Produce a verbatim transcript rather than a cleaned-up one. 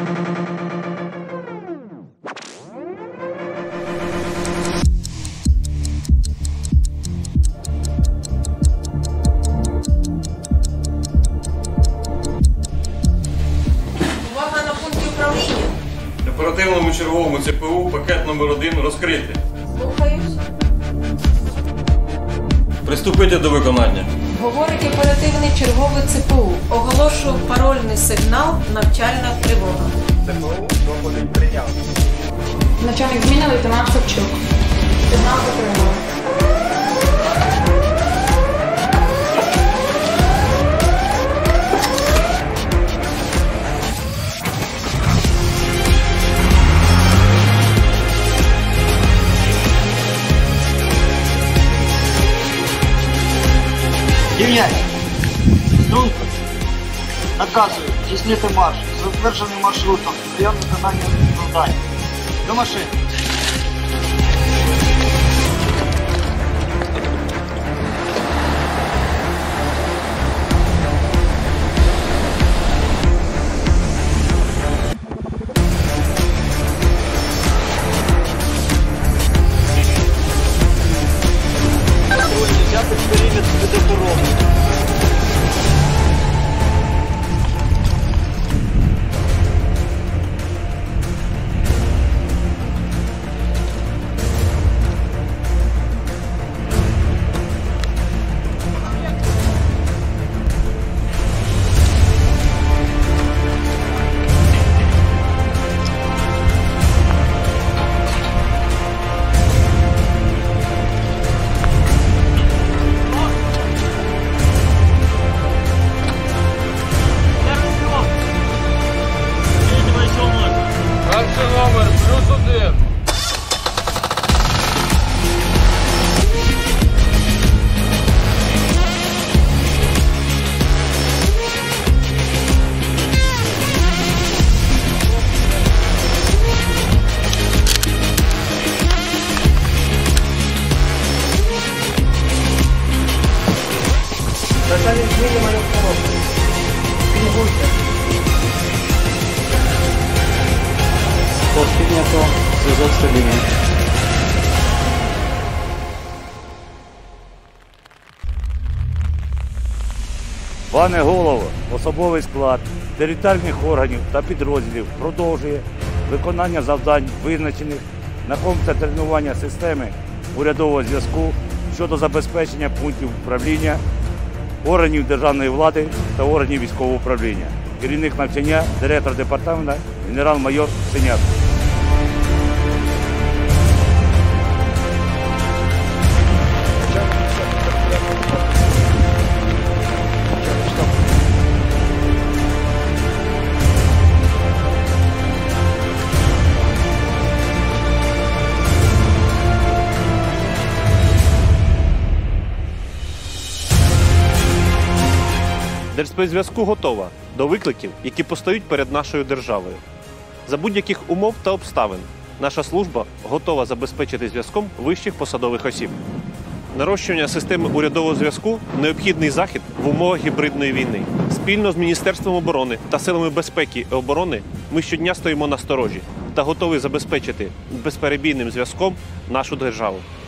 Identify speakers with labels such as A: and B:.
A: Оперативному черговому Це Пе У пакет номер один розкрити.
B: Слухаюсь.
A: Приступити до виконання.
B: Говорить оперативний черговий Це Пе У. Оголошую парольний сигнал «Навчальна тривога».
C: Це Пе У доходить прийняв.
B: Начальник зміни лейтенант Савчук. Сигнал отримали.
D: Рівняйся. Струнко. Наказую здійснити марш з затвердженим маршрутом прийом виконання завдань. До машини. Взяти периметр від охорони.
A: Номер плюс один.
D: Начальник зміни має встановлення. Фінгуйте.
E: Піднято зв'язок стабільний.
F: Пане голово, особовий склад територіальних органів та підрозділів продовжує виконання завдань, визначених на комплексі тренування системи урядового зв'язку щодо забезпечення пунктів управління, органів державної влади та органів військового управління. Керівник навчання, директор департаменту, генерал-майор Синяк.
G: Держспецзв'язку готова до викликів, які постають перед нашою державою. За будь-яких умов та обставин наша служба готова забезпечити зв'язком вищих посадових осіб. Нарощування системи урядового зв'язку – необхідний захід в умовах гібридної війни. Спільно з Міністерством оборони та силами безпеки і оборони ми щодня стоїмо на сторожі та готові забезпечити безперебійним зв'язком нашу державу.